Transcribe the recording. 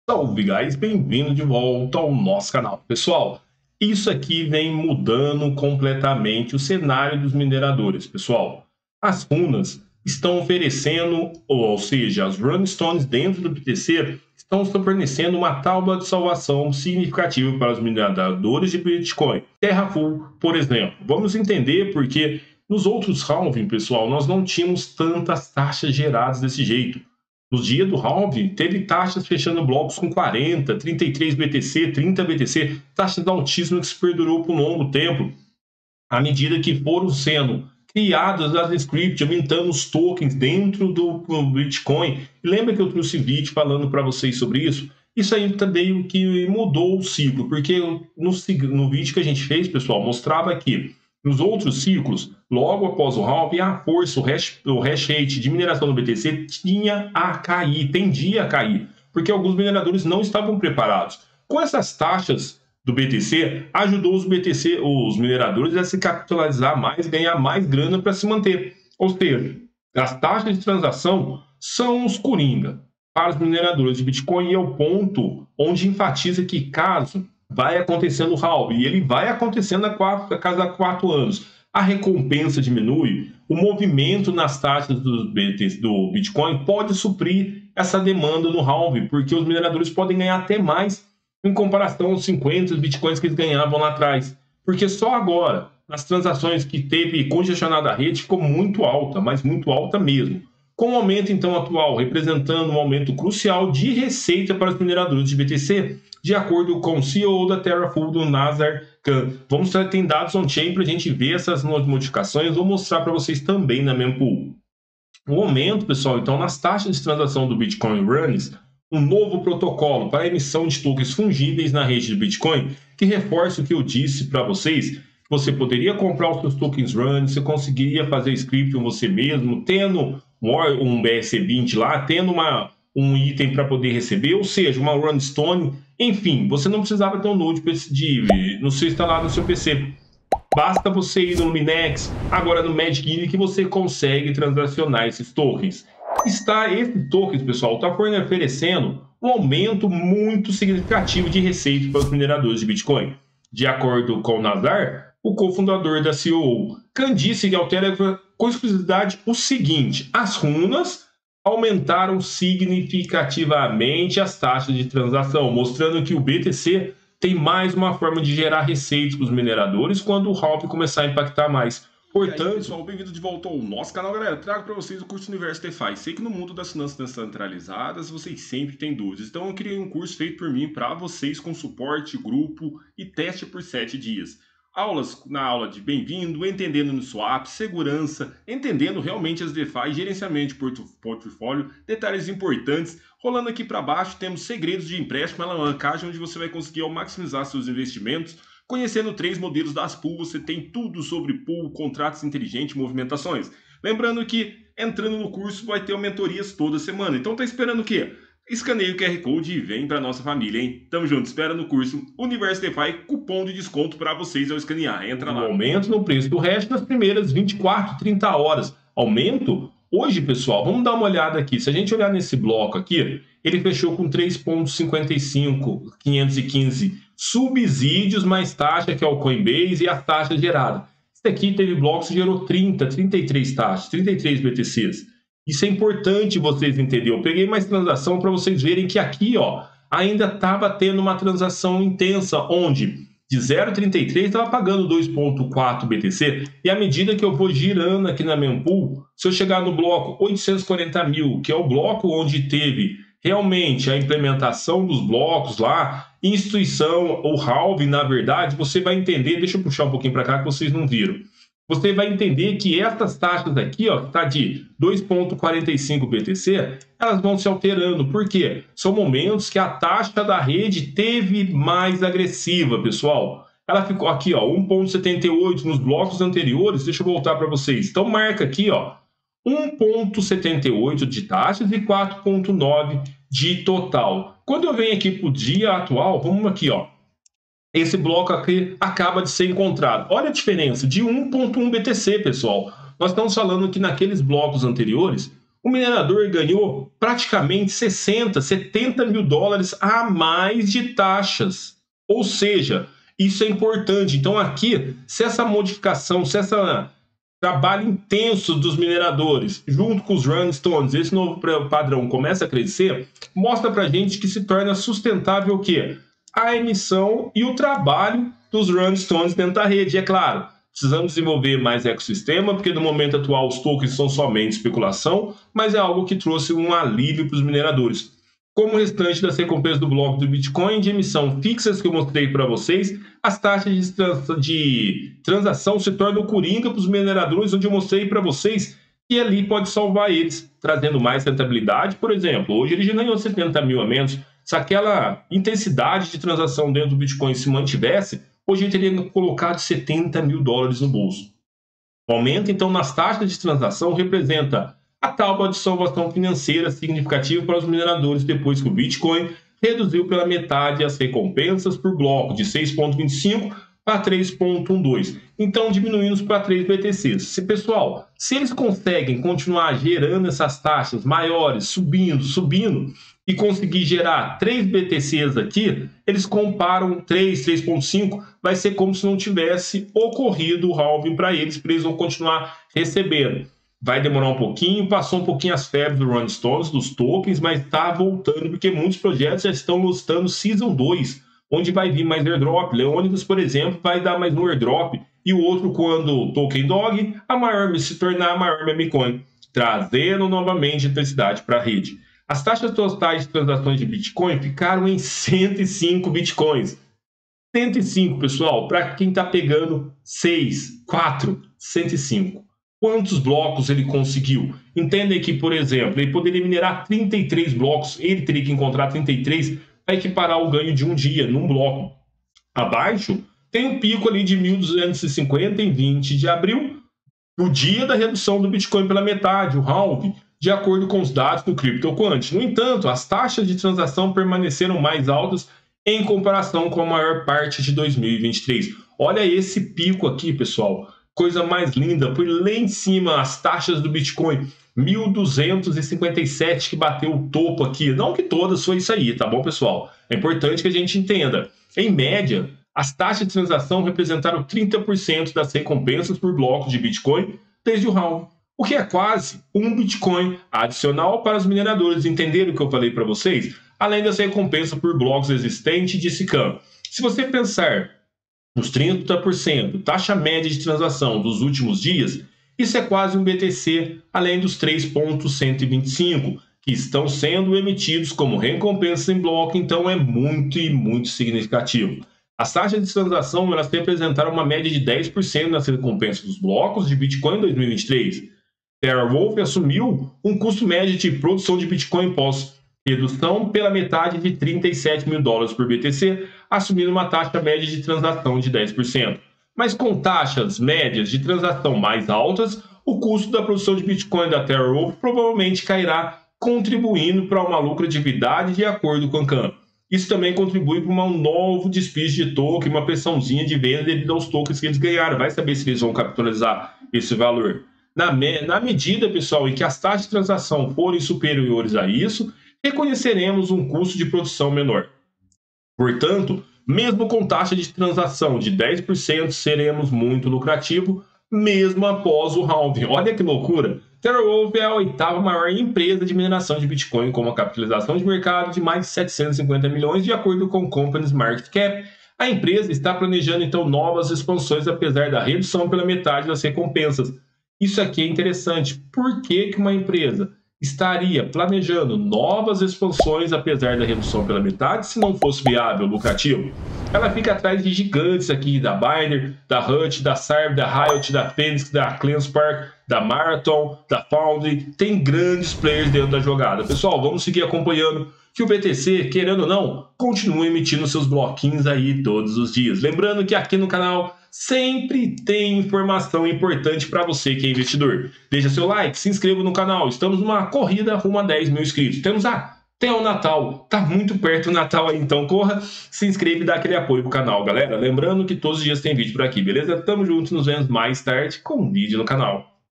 Salve, guys! Bem-vindo de volta ao nosso canal. Pessoal, isso aqui vem mudando completamente o cenário dos mineradores, pessoal. As runas estão oferecendo, ou seja, as runstones dentro do BTC estão fornecendo uma tábua de salvação significativa para os mineradores de Bitcoin. Terrafull, por exemplo. Vamos entender porque nos outros halving, pessoal, nós não tínhamos tantas taxas geradas desse jeito. No dia do halving, teve taxas fechando blocos com 40, 33 BTC, 30 BTC, taxas altíssimas que se perdurou por um longo tempo, à medida que foram sendo criadas as scripts, aumentando os tokens dentro do Bitcoin. Lembra que eu trouxe vídeo falando para vocês sobre isso? Isso aí também que mudou o ciclo, porque no vídeo que a gente fez, pessoal, mostrava que nos outros ciclos, logo após o halving, a força, o hash rate de mineração do BTC tendia a cair, porque alguns mineradores não estavam preparados. Com essas taxas do BTC, ajudou os mineradores a se capitalizar mais, ganhar mais grana para se manter. Ou seja, as taxas de transação são os coringa para os mineradores de Bitcoin, e é o ponto onde enfatiza que caso vai acontecendo o halving, e ele vai acontecendo a cada 4 anos. A recompensa diminui, o movimento nas taxas do Bitcoin pode suprir essa demanda no halving, porque os mineradores podem ganhar até mais em comparação aos 50 Bitcoins que eles ganhavam lá atrás. Porque só agora, nas transações que teve congestionada a rede, ficou muito alta, mas muito alta mesmo. Com o aumento então atual, representando um aumento crucial de receita para os mineradores de BTC, de acordo com o CEO da Terrafull, do Nazar Khan. Vamos ter dados on-chain para a gente ver essas modificações. Vou mostrar para vocês também na mempool. O aumento, pessoal, então, nas taxas de transação do Bitcoin Runs, um novo protocolo para a emissão de tokens fungíveis na rede de Bitcoin, que reforça o que eu disse para vocês, que você poderia comprar os seus tokens Runs, você conseguiria fazer script com você mesmo, tendo um BSC20 lá, tendo um item para poder receber, ou seja, uma runstone. Enfim, você não precisava ter um node instalado no seu PC. Basta você ir no Minex, agora no Magic Eden, que você consegue transacionar esses tokens. Esses tokens, pessoal, está oferecendo um aumento muito significativo de receita para os mineradores de Bitcoin. De acordo com o Nazar, o cofundador da CEO, Khan disse que altera com exclusividade o seguinte: as runas aumentaram significativamente as taxas de transação, mostrando que o BTC tem mais uma forma de gerar receitas para os mineradores quando o halving começar a impactar mais. Portanto, pessoal, bem-vindo de volta ao nosso canal, galera. Trago para vocês o curso Universo DeFi. Sei que no mundo das finanças descentralizadas vocês sempre têm dúvidas, então eu criei um curso feito por mim para vocês com suporte, grupo e teste por 7 dias. Aulas na aula de bem-vindo, entendendo no swap, segurança, entendendo realmente as DeFi, gerenciamento de portfólio, detalhes importantes. Rolando aqui para baixo temos segredos de empréstimo, alavancagem, onde você vai conseguir maximizar seus investimentos. Conhecendo 3 modelos das pools, você tem tudo sobre pool, contratos inteligentes e movimentações. Lembrando que entrando no curso vai ter mentorias toda semana. Então tá esperando o quê? Escaneie o QR Code e vem para nossa família, hein? Tamo junto, espera no curso Universo DeFi, cupom de desconto para vocês ao escanear. Entra lá. Aumento no preço do hash nas primeiras 24, 30 horas. Aumento? Hoje, pessoal, vamos dar uma olhada aqui. Se a gente olhar nesse bloco aqui, ele fechou com 3,55, subsídios mais taxa, que é o Coinbase, e a taxa gerada. Esse aqui teve blocos que gerou 33 taxas, 33 BTCs. Isso é importante vocês entenderem. Eu peguei mais transação para vocês verem que aqui, ó, ainda estava tendo uma transação intensa, onde de 0,33 estava pagando 2,4 BTC, e à medida que eu vou girando aqui na mempool, se eu chegar no bloco 840 mil, que é o bloco onde teve realmente a implementação dos blocos lá, instituição ou halving, na verdade, você vai entender, deixa eu puxar um pouquinho para cá que vocês não viram. Você vai entender que essas taxas aqui, ó, que está de 2,45 BTC, elas vão se alterando. Por quê? São momentos que a taxa da rede teve mais agressiva, pessoal. Ela ficou aqui, ó, 1,78 nos blocos anteriores. Deixa eu voltar para vocês. Então, marca aqui, ó, 1,78 de taxas e 4,9 de total. Quando eu venho aqui para o dia atual, vamos aqui, ó. Esse bloco aqui acaba de ser encontrado. Olha a diferença de 1,1 BTC, pessoal. Nós estamos falando que naqueles blocos anteriores, o minerador ganhou praticamente 60, 70 mil dólares a mais de taxas. Ou seja, isso é importante. Então aqui, se essa modificação, se esse trabalho intenso dos mineradores, junto com os runstones, esse novo padrão começa a crescer, mostra para a gente que se torna sustentável o quê? A emissão e o trabalho dos runstones dentro da rede. É claro, precisamos desenvolver mais ecossistema, porque no momento atual os tokens são somente especulação, mas é algo que trouxe um alívio para os mineradores. Como o restante das recompensas do bloco do Bitcoin de emissão fixas que eu mostrei para vocês, as taxas de transação se tornam coringa para os mineradores, onde eu mostrei para vocês que ali pode salvar eles, trazendo mais rentabilidade. Por exemplo, hoje ele já ganhou 70 mil a menos. Se aquela intensidade de transação dentro do Bitcoin se mantivesse, hoje ele teria colocado 70 mil dólares no bolso. O aumento, então, nas taxas de transação representa a tábua de salvação financeira significativa para os mineradores depois que o Bitcoin reduziu pela metade as recompensas por bloco, de 6,25 para 3,12. Então, diminuindo para 3 BTCs. Pessoal, se eles conseguem continuar gerando essas taxas maiores, subindo, e conseguir gerar 3 BTCs aqui, eles comparam 3,5, vai ser como se não tivesse ocorrido o halving para eles vão continuar recebendo. Vai demorar um pouquinho, passou um pouquinho as febres do Runstones, dos tokens, mas está voltando, porque muitos projetos já estão listando Season 2, onde vai vir mais airdrop. Leônidas, por exemplo, vai dar mais um airdrop, e o outro quando o token dog, se tornar a maior meme coin, trazendo novamente intensidade para a rede. As taxas totais de transações de Bitcoin ficaram em 105 Bitcoins. 105, pessoal, para quem está pegando 6, 4, 105. Quantos blocos ele conseguiu? Entendem que, por exemplo, ele poderia minerar 33 blocos, ele teria que encontrar 33 para equiparar o ganho de um dia num bloco. Abaixo, tem um pico ali de 1.250 em 20 de abril, o dia da redução do Bitcoin pela metade, o halving, de acordo com os dados do CryptoQuant. No entanto, as taxas de transação permaneceram mais altas em comparação com a maior parte de 2023. Olha esse pico aqui, pessoal. Coisa mais linda, por lá em cima as taxas do Bitcoin, 1.257 que bateu o topo aqui. Não que todas foi isso aí, tá bom, pessoal? É importante que a gente entenda. Em média, as taxas de transação representaram 30% das recompensas por bloco de Bitcoin desde o halving, o que é quase um Bitcoin adicional para os mineradores. Entenderam o que eu falei para vocês? Além dessa recompensa por blocos existentes de SICAM. Se você pensar os 30%, taxa média de transação dos últimos dias, isso é quase um BTC, além dos 3,125, que estão sendo emitidos como recompensa em bloco, então é muito e muito significativo. As taxas de transação elas representaram uma média de 10% nas recompensas dos blocos de Bitcoin em 2023. TeraWulf assumiu um custo médio de produção de Bitcoin pós redução pela metade de 37 mil dólares por BTC, assumindo uma taxa média de transação de 10%. Mas com taxas médias de transação mais altas, o custo da produção de Bitcoin da TeraWulf provavelmente cairá, contribuindo para uma lucratividade de acordo com a CAM. Isso também contribui para um novo despiste de token, uma pressãozinha de venda devido aos tokens que eles ganharam. Vai saber se eles vão capitalizar esse valor. Na medida, pessoal, em que as taxas de transação forem superiores a isso, reconheceremos um custo de produção menor. Portanto, mesmo com taxa de transação de 10%, seremos muito lucrativos, mesmo após o halving. Olha que loucura! TeraWulf é a 8ª maior empresa de mineração de Bitcoin, com uma capitalização de mercado de mais de 750 milhões, de acordo com o Company's Market Cap. A empresa está planejando, então, novas expansões, apesar da redução pela metade das recompensas. Isso aqui é interessante. Por que uma empresa estaria planejando novas expansões apesar da redução pela metade se não fosse viável, lucrativo? Ela fica atrás de gigantes aqui, da Binance, da Hut, da Sarb, da Riot, da Phoenix, da CleanSpark, da Marathon, da Foundry. Tem grandes players dentro da jogada. Pessoal, vamos seguir acompanhando que o BTC, querendo ou não, continua emitindo seus bloquinhos aí todos os dias. Lembrando que aqui no canal sempre tem informação importante para você que é investidor. Deixa seu like, se inscreva no canal. Estamos numa corrida rumo a 10 mil inscritos. Temos até o Natal. Tá muito perto o Natal aí, então corra, se inscreva e dá aquele apoio pro canal, galera. Lembrando que todos os dias tem vídeo por aqui, beleza? Tamo junto, nos vemos mais tarde com um vídeo no canal.